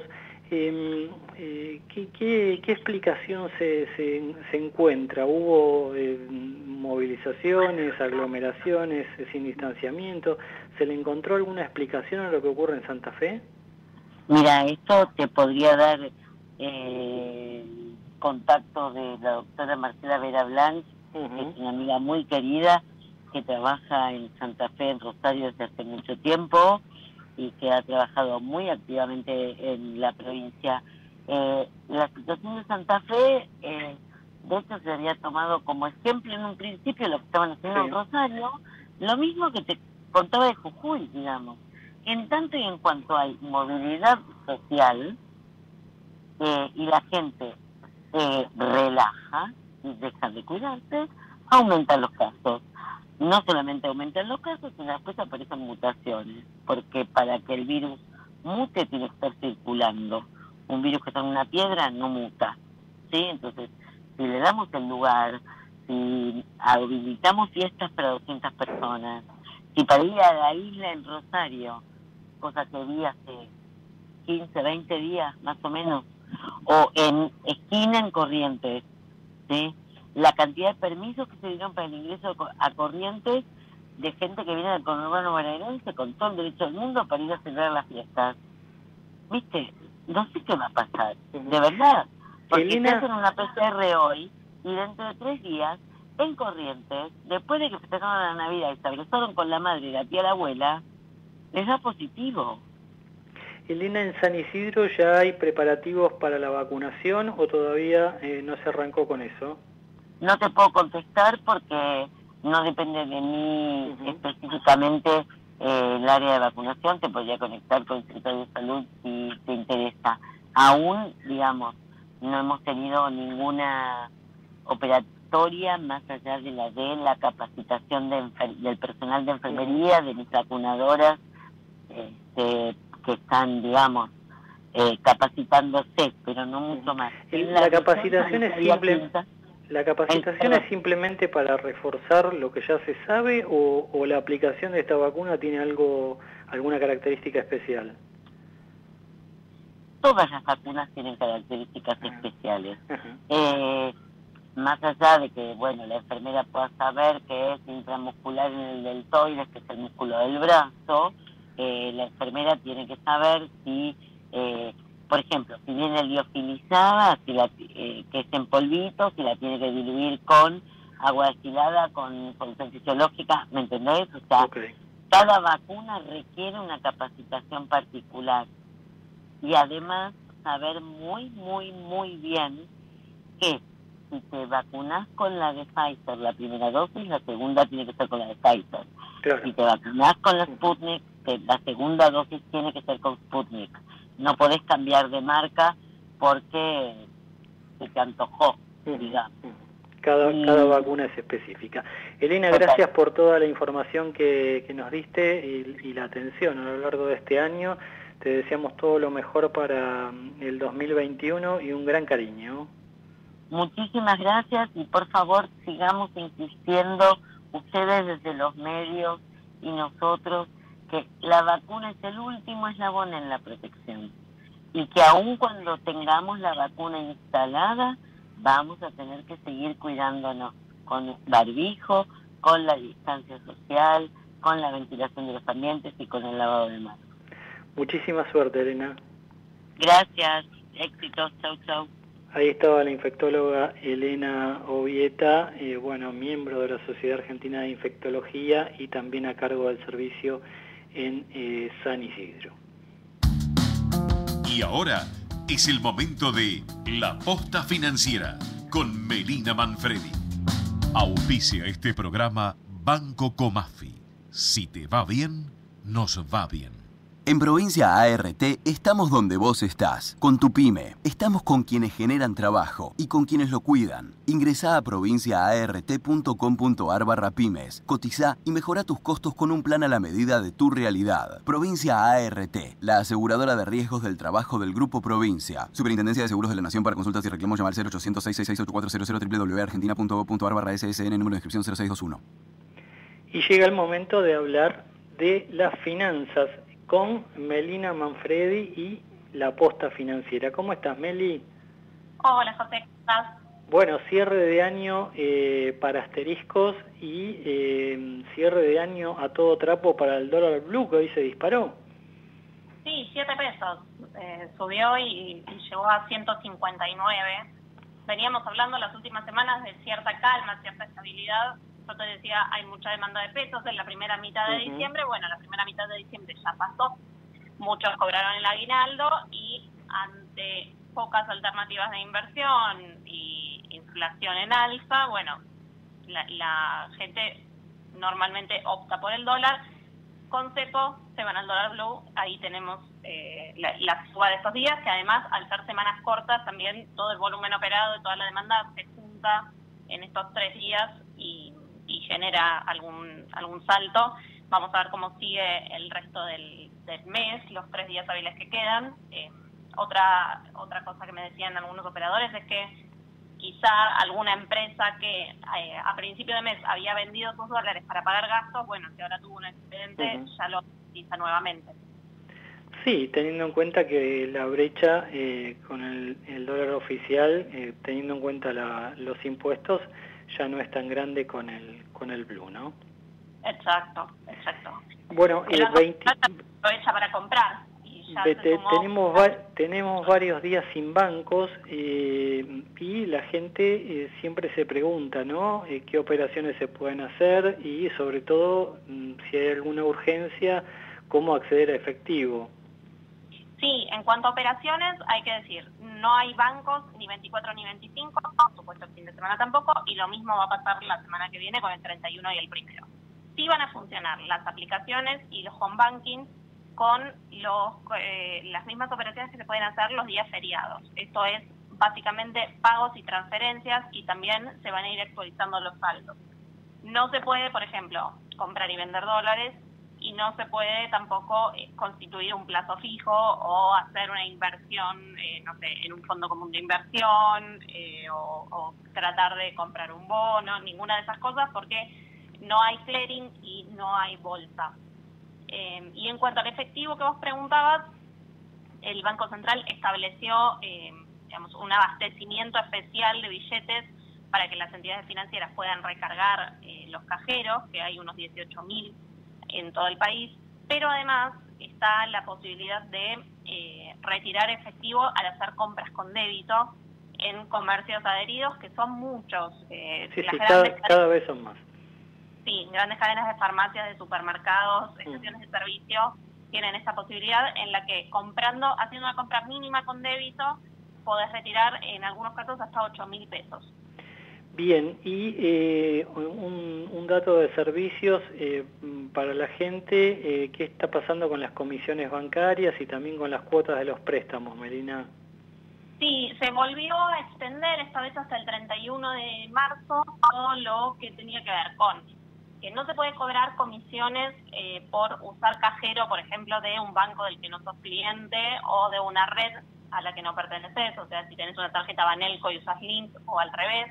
¿Qué explicación se encuentra? ¿Hubo movilizaciones, aglomeraciones sin distanciamiento? ¿Se le encontró alguna explicación a lo que ocurre en Santa Fe? Mira, esto te podría dar contacto de la doctora Marcela Vera Blanch, que es una amiga muy querida, que trabaja en Santa Fe, en Rosario, desde hace mucho tiempo, y que ha trabajado muy activamente en la provincia. La situación de Santa Fe, de hecho, se había tomado como ejemplo en un principio lo que estaban haciendo en Rosario, lo mismo que te contaba de Jujuy, digamos. En tanto y en cuanto hay movilidad social y la gente relaja y deja de cuidarse, aumentan los casos. No solamente aumentan los casos, sino después aparecen mutaciones, porque para que el virus mute tiene que estar circulando. Un virus que está en una piedra no muta, ¿sí? Entonces, si le damos el lugar, si habilitamos fiestas para 200 personas, si para ir a la isla en Rosario, cosa que vi hace 15, 20 días más o menos, o en Esquina en Corrientes, ¿sí? La cantidad de permisos que se dieron para el ingreso a Corrientes de gente que viene del conurbano bonaerense con todo el derecho del mundo para ir a celebrar las fiestas. ¿Viste? No sé qué va a pasar, de verdad. Porque se hacen una PCR hoy y dentro de 3 días, en Corrientes, después de que festejaron la Navidad y se abrazaron con la madre y la tía y la abuela, les da positivo. Elena, ¿en San Isidro ya hay preparativos para la vacunación o todavía no se arrancó con eso? No te puedo contestar porque no depende de mí específicamente el área de vacunación. Te podría conectar con el secretario de Salud si te interesa. Aún, digamos, no hemos tenido ninguna operatoria más allá de la capacitación del personal de enfermería, de mis vacunadoras, que están, digamos, capacitándose, pero no mucho más. La capacitación es simplemente para reforzar lo que ya se sabe o la aplicación de esta vacuna tiene alguna característica especial. Todas las vacunas tienen características especiales. Más allá de que, bueno, la enfermera pueda saber que es intramuscular en el deltoides, que es el músculo del brazo, la enfermera tiene que saber si, por ejemplo, si viene liofilizada, que es en polvito, si la tiene que diluir con agua destilada, con solución fisiológica, ¿me entendés? O sea, cada vacuna requiere una capacitación particular. Y además, saber muy, muy, muy bien que si te vacunas con la de Pfizer, la primera dosis, la segunda tiene que ser con la de Pfizer. Si te vacunas con la Sputnik, la segunda dosis tiene que ser con Sputnik. No podés cambiar de marca porque se te antojó, digamos. Cada vacuna es específica. Elena, gracias por toda la información que nos diste y la atención a lo largo de este año. Te deseamos todo lo mejor para el 2021 y un gran cariño. Muchísimas gracias y por favor sigamos insistiendo, ustedes desde los medios y nosotros, que la vacuna es el último eslabón en la protección y que aun cuando tengamos la vacuna instalada vamos a tener que seguir cuidándonos con barbijo, con la distancia social, con la ventilación de los ambientes y con el lavado de manos. Muchísima suerte, Elena. Gracias, éxitos, chau chau. Ahí estaba la infectóloga Elena Ovieta, miembro de la Sociedad Argentina de Infectología y también a cargo del servicio en San Isidro. Y ahora es el momento de La Posta Financiera con Melina Manfredi. Auspicia este programa Banco Comafi. Si te va bien, nos va bien. En Provincia ART estamos donde vos estás, con tu pyme. Estamos con quienes generan trabajo y con quienes lo cuidan. Ingresá a provinciaart.com.ar/pymes, cotizá y mejora tus costos con un plan a la medida de tu realidad. Provincia ART, la aseguradora de riesgos del trabajo del Grupo Provincia. Superintendencia de Seguros de la Nación. Para consultas y reclamos llamar al 0800-666-8400 www.argentina.gov.ar/ssn, número de inscripción 0621. Y llega el momento de hablar de las finanzas con Melina Manfredi y la Posta Financiera. ¿Cómo estás, Meli? Hola, José, ¿cómo estás? Bueno, cierre de año para asteriscos y cierre de año a todo trapo para el dólar blue, que hoy se disparó. Sí, 7 pesos. Subió y llegó a 159. Veníamos hablando las últimas semanas de cierta calma, cierta estabilidad. Yo te decía, hay mucha demanda de pesos en la primera mitad de diciembre. Bueno, la primera mitad de diciembre ya pasó. Muchos cobraron el aguinaldo y ante pocas alternativas de inversión y inflación en alza, bueno, la gente normalmente opta por el dólar. Con cepo se van al dólar blue. Ahí tenemos la suba de estos días, que además, al ser semanas cortas, también todo el volumen operado de toda la demanda se junta en estos 3 días y genera algún salto. Vamos a ver cómo sigue el resto del mes, los 3 días hábiles que quedan. Otra cosa que me decían algunos operadores es que quizá alguna empresa que a principio de mes había vendido sus dólares para pagar gastos, bueno, si ahora tuvo un excedente, ya lo utiliza nuevamente. Sí, teniendo en cuenta que la brecha con el dólar oficial, teniendo en cuenta los impuestos, ya no es tan grande con el blue, ¿no? Exacto. Bueno, el banco aprovecha para comprar. Y ya tenemos varios días sin bancos y la gente siempre se pregunta, ¿no? ¿Qué operaciones se pueden hacer? Y sobre todo, si hay alguna urgencia, ¿cómo acceder a efectivo? Sí, en cuanto a operaciones, hay que decir, no hay bancos ni 24 ni 25, por supuesto el fin de semana tampoco, y lo mismo va a pasar la semana que viene con el 31 y el 1. Sí van a funcionar las aplicaciones y los home banking con las mismas operaciones que se pueden hacer los días feriados. Esto es básicamente pagos y transferencias, y también se van a ir actualizando los saldos. No se puede, por ejemplo, comprar y vender dólares, y no se puede tampoco constituir un plazo fijo o hacer una inversión, no sé, en un fondo común de inversión o tratar de comprar un bono, ninguna de esas cosas, porque no hay clearing y no hay bolsa. Y en cuanto al efectivo que vos preguntabas, el Banco Central estableció un abastecimiento especial de billetes para que las entidades financieras puedan recargar los cajeros, que hay unos 18.000 en todo el país, pero además está la posibilidad de retirar efectivo al hacer compras con débito en comercios adheridos, que son muchos. Cada vez son más. Sí, grandes cadenas de farmacias, de supermercados, estaciones de servicio, tienen esta posibilidad en la que haciendo una compra mínima con débito, podés retirar en algunos casos hasta 8.000 pesos. Bien, y un dato de servicios para la gente, ¿qué está pasando con las comisiones bancarias y también con las cuotas de los préstamos, Melina? Sí, se volvió a extender esta vez hasta el 31 de marzo todo lo que tenía que ver con que no se puede cobrar comisiones por usar cajero, por ejemplo, de un banco del que no sos cliente o de una red a la que no perteneces, o sea, si tenés una tarjeta Banelco y usas Link o al revés.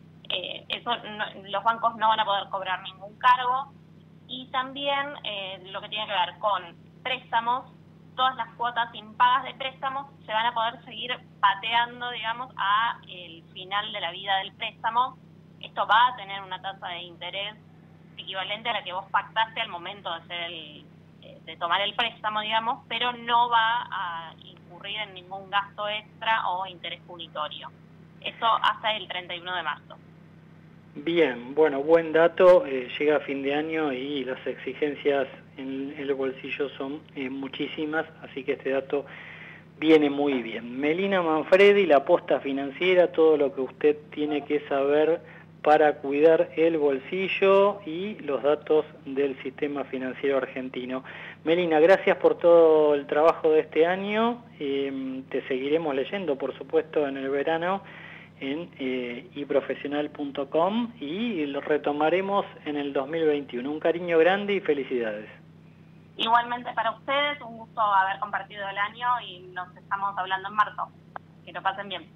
Los bancos no van a poder cobrar ningún cargo. Y también lo que tiene que ver con préstamos, todas las cuotas impagas de préstamos se van a poder seguir pateando, digamos, a el final de la vida del préstamo. Esto va a tener una tasa de interés equivalente a la que vos pactaste al momento de tomar el préstamo, digamos, pero no va a incurrir en ningún gasto extra o interés punitorio. Eso hasta el 31 de marzo. Bien, bueno, buen dato. Llega a fin de año y las exigencias en el bolsillo son muchísimas, así que este dato viene muy bien. Melina Manfredi, la Posta Financiera, todo lo que usted tiene que saber para cuidar el bolsillo y los datos del sistema financiero argentino. Melina, gracias por todo el trabajo de este año. Te seguiremos leyendo, por supuesto, en el verano en iprofesional.com y lo retomaremos en el 2021. Un cariño grande y felicidades. Igualmente para ustedes, un gusto haber compartido el año y nos estamos hablando en marzo. Que lo pasen bien.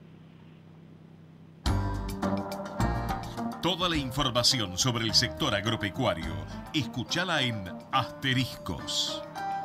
Toda la información sobre el sector agropecuario, escúchala en Asteriscos.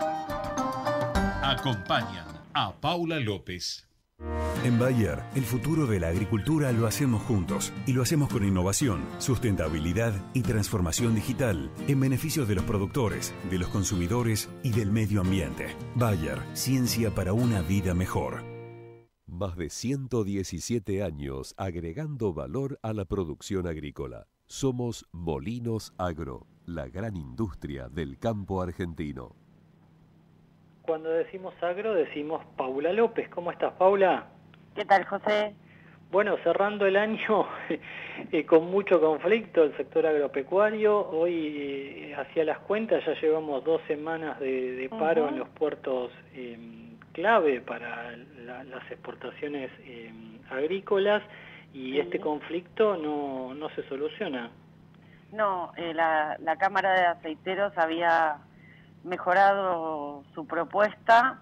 Acompañan a Paula López. En Bayer, el futuro de la agricultura lo hacemos juntos y lo hacemos con innovación, sustentabilidad y transformación digital en beneficio de los productores, de los consumidores y del medio ambiente. Bayer, ciencia para una vida mejor. Más de 117 años agregando valor a la producción agrícola. Somos Molinos Agro, la gran industria del campo argentino. Cuando decimos agro, decimos Paula López. ¿Cómo estás, Paula? ¿Qué tal, José? Bueno, cerrando el año con mucho conflicto el sector agropecuario. Hoy, hacia las cuentas, ya llevamos 2 semanas de paro en los puertos clave para las exportaciones agrícolas y este conflicto no se soluciona. No, la Cámara de Aceiteros había mejorado su propuesta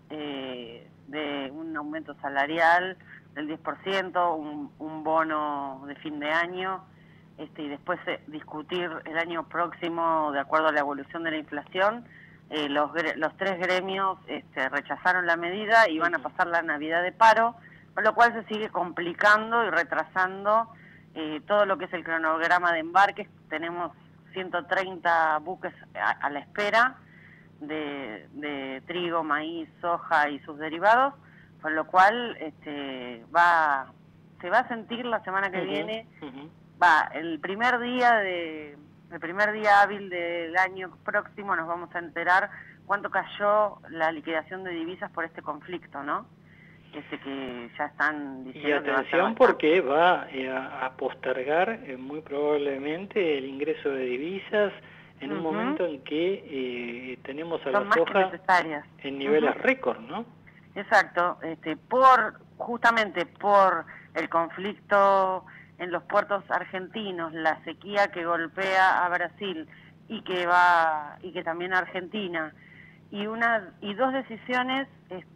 de un aumento salarial del 10%, un bono de fin de año, y después discutir el año próximo de acuerdo a la evolución de la inflación. Los 3 gremios rechazaron la medida y van a pasar la Navidad de paro, con lo cual se sigue complicando y retrasando todo lo que es el cronograma de embarques. Tenemos 130 buques a la espera de trigo, maíz, soja y sus derivados, con lo cual se va a sentir la semana que viene. El primer día hábil del año próximo nos vamos a enterar cuánto cayó la liquidación de divisas por este conflicto, ¿no? Que ya están diciendo. Y atención, porque va a postergar muy probablemente el ingreso de divisas en un momento en que tenemos a la soja en niveles récord, ¿no? Exacto, justamente por el conflicto en los puertos argentinos, la sequía que golpea a Brasil y que también a Argentina, y 2 decisiones,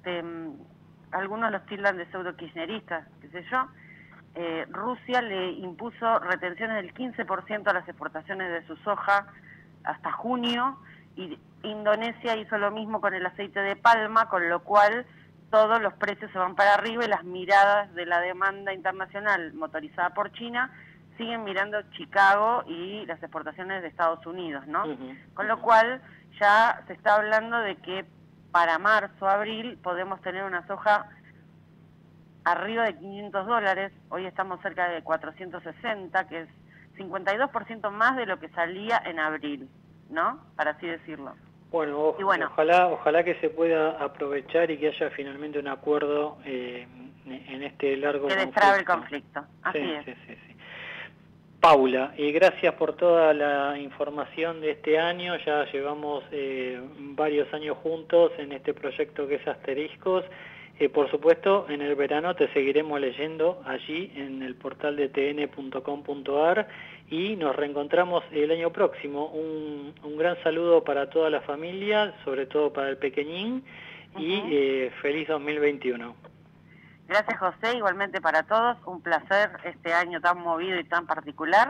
algunos los tildan de pseudo-kirchneristas, qué sé yo. Rusia le impuso retenciones del 15% a las exportaciones de su soja hasta junio, y Indonesia hizo lo mismo con el aceite de palma, con lo cual todos los precios se van para arriba y las miradas de la demanda internacional motorizada por China siguen mirando Chicago y las exportaciones de Estados Unidos, ¿no? Con lo cual ya se está hablando de que para marzo, abril, podemos tener una soja arriba de $500. Hoy estamos cerca de 460, que es 52% más de lo que salía en abril, ¿no? Para así decirlo. Bueno, ojalá que se pueda aprovechar y que haya finalmente un acuerdo en este largo conflicto. Que destrabe el conflicto, así es. Sí. Paula, gracias por toda la información de este año. Ya llevamos varios años juntos en este proyecto que es Asteriscos. Por supuesto, en el verano te seguiremos leyendo allí en el portal de tn.com.ar y nos reencontramos el año próximo. Un gran saludo para toda la familia, sobre todo para el pequeñín, y feliz 2021. Gracias, José, igualmente para todos. Un placer este año tan movido y tan particular.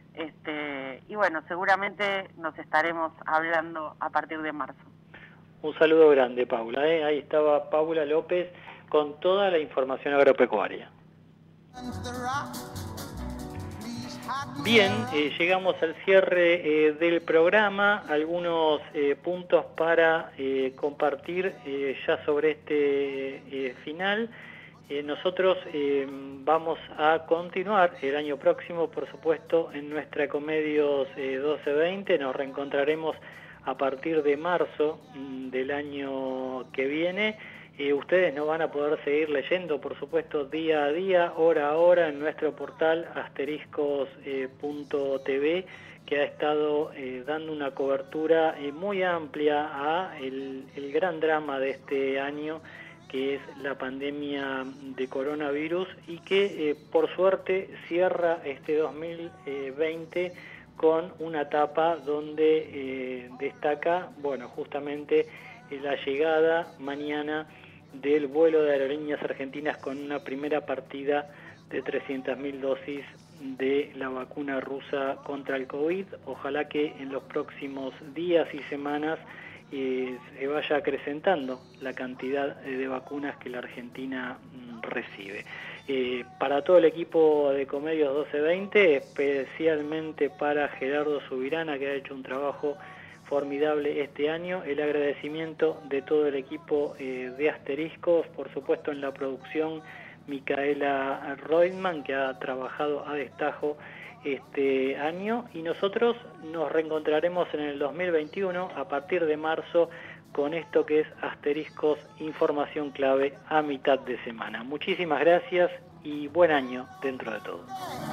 Y bueno, seguramente nos estaremos hablando a partir de marzo. Un saludo grande, Paula. Ahí estaba Paula López con toda la información agropecuaria. Bien, llegamos al cierre del programa. Algunos puntos para compartir ya sobre este final. Nosotros vamos a continuar el año próximo, por supuesto, en nuestra Ecomedios 1220. Nos reencontraremos a partir de marzo del año que viene Ustedes nos van a poder seguir leyendo, por supuesto, día a día, hora a hora, en nuestro portal asteriscos.tv, que ha estado dando una cobertura muy amplia a el gran drama de este año, que es la pandemia de coronavirus, y que por suerte cierra este 2020 con una etapa donde destaca, bueno, justamente la llegada mañana del vuelo de Aerolíneas Argentinas con una primera partida de 300.000 dosis de la vacuna rusa contra el COVID. Ojalá que en los próximos días y semanas se vaya acrecentando la cantidad de vacunas que la Argentina recibe. Para todo el equipo de Ecomedios 1220, especialmente para Gerardo Subirana, que ha hecho un trabajo formidable este año, el agradecimiento de todo el equipo de Asteriscos, por supuesto en la producción Micaela Reutemann, que ha trabajado a destajo este año, y nosotros nos reencontraremos en el 2021 a partir de marzo con esto que es Asteriscos, información clave a mitad de semana. Muchísimas gracias y buen año dentro de todo.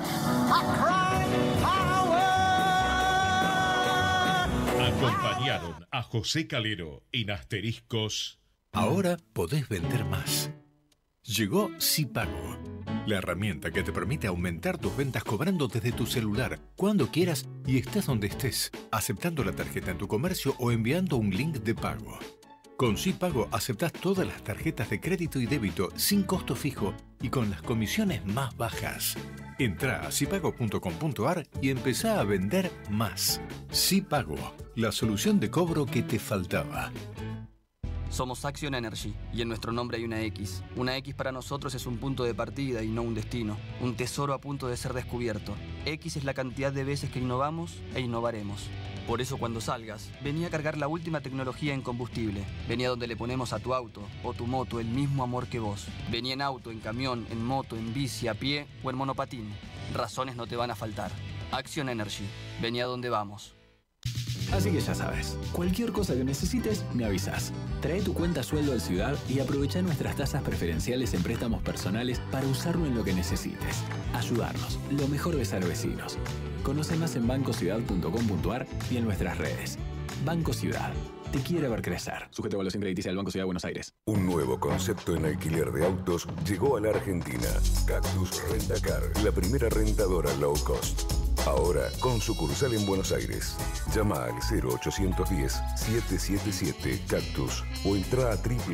Acompañaron a José Calero en Asteriscos. Ahora podés vender más. Llegó SiPago, la herramienta que te permite aumentar tus ventas cobrando desde tu celular, cuando quieras y estés donde estés, aceptando la tarjeta en tu comercio o enviando un link de pago. Con SiPago aceptás todas las tarjetas de crédito y débito sin costo fijo y con las comisiones más bajas. Entrá a sipago.com.ar y empezá a vender más. SiPago, la solución de cobro que te faltaba. Somos Action Energy y en nuestro nombre hay una X. Una X para nosotros es un punto de partida y no un destino. Un tesoro a punto de ser descubierto. X es la cantidad de veces que innovamos e innovaremos. Por eso cuando salgas, vení a cargar la última tecnología en combustible. Vení a donde le ponemos a tu auto o tu moto el mismo amor que vos. Vení en auto, en camión, en moto, en bici, a pie o en monopatín. Razones no te van a faltar. Action Energy. Vení a donde vamos. Así que ya sabes, cualquier cosa que necesites, me avisas. Trae tu cuenta sueldo al Ciudad y aprovecha nuestras tasas preferenciales en préstamos personales para usarlo en lo que necesites. Ayudarnos, lo mejor de ser vecinos. Conoce más en bancociudad.com.ar y en nuestras redes. Banco Ciudad. Te quiere ver crecer. Sujeto a evaluación crediticia del Banco Ciudad de Buenos Aires. Un nuevo concepto en alquiler de autos llegó a la Argentina. Cactus Rentacar, la primera rentadora low cost. Ahora con sucursal en Buenos Aires. Llama al 0810-777-Cactus o entra a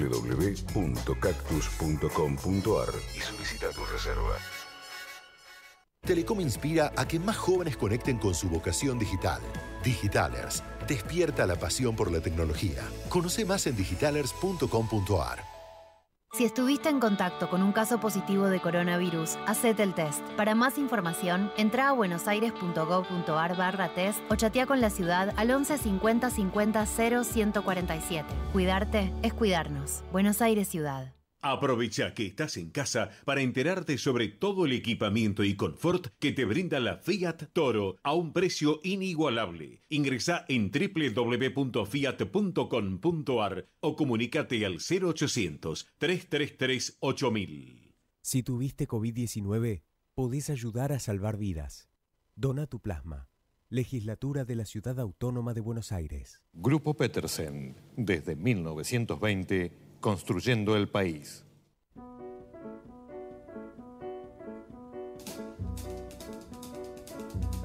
www.cactus.com.ar y solicita tu reserva. Telecom inspira a que más jóvenes conecten con su vocación digital. Digitalers, despierta la pasión por la tecnología. Conoce más en digitalers.com.ar. Si estuviste en contacto con un caso positivo de coronavirus, hacete el test. Para más información, entra a buenosaires.gov.ar/test o chatea con la ciudad al 11 50 50 0 147. Cuidarte es cuidarnos. Buenos Aires Ciudad. Aprovecha que estás en casa para enterarte sobre todo el equipamiento y confort que te brinda la Fiat Toro a un precio inigualable. Ingresá en www.fiat.com.ar o comunícate al 0800-333-8000. Si tuviste COVID-19, podés ayudar a salvar vidas. Dona tu plasma. Legislatura de la Ciudad Autónoma de Buenos Aires. Grupo Petersen, desde 1920, construyendo el país.